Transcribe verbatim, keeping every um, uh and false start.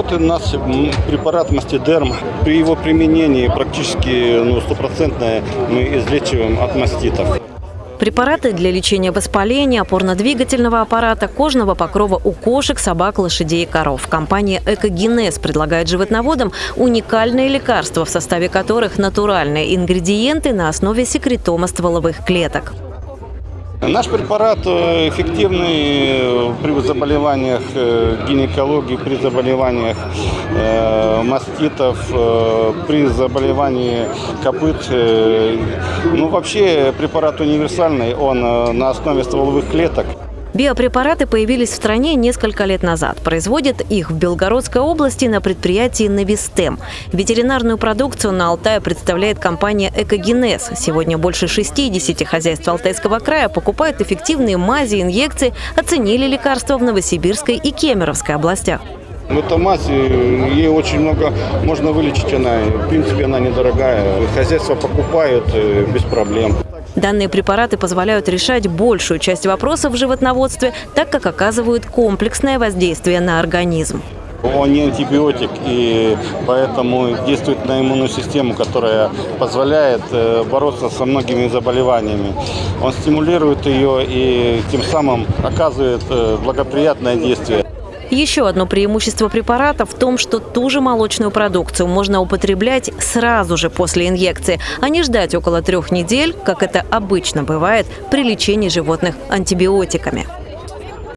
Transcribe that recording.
Вот у нас препарат Мастидерм. При его применении практически ну, стопроцентно мы излечиваем от маститов. Препараты для лечения воспаления, опорно-двигательного аппарата, кожного покрова у кошек, собак, лошадей и коров. Компания «Экогенез» предлагает животноводам уникальные лекарства, в составе которых натуральные ингредиенты на основе секретома стволовых клеток. Наш препарат эффективный при заболеваниях гинекологии, при заболеваниях маститов, при заболевании копыт. Ну, вообще препарат универсальный, он на основе стволовых клеток. Биопрепараты появились в стране несколько лет назад. Производят их в Белгородской области на предприятии «Новистем». Ветеринарную продукцию на Алтае представляет компания «Экогенез». Сегодня больше шестидесяти хозяйств Алтайского края покупают эффективные мази, инъекции, оценили лекарства в Новосибирской и Кемеровской областях. Эта мазь, ей очень много можно вылечить, она, в принципе, она недорогая. Хозяйства покупают без проблем. Данные препараты позволяют решать большую часть вопросов в животноводстве, так как оказывают комплексное воздействие на организм. Он не антибиотик, и поэтому действует на иммунную систему, которая позволяет бороться со многими заболеваниями. Он стимулирует ее и тем самым оказывает благоприятное действие. Еще одно преимущество препарата в том, что ту же молочную продукцию можно употреблять сразу же после инъекции, а не ждать около трех недель, как это обычно бывает при лечении животных антибиотиками.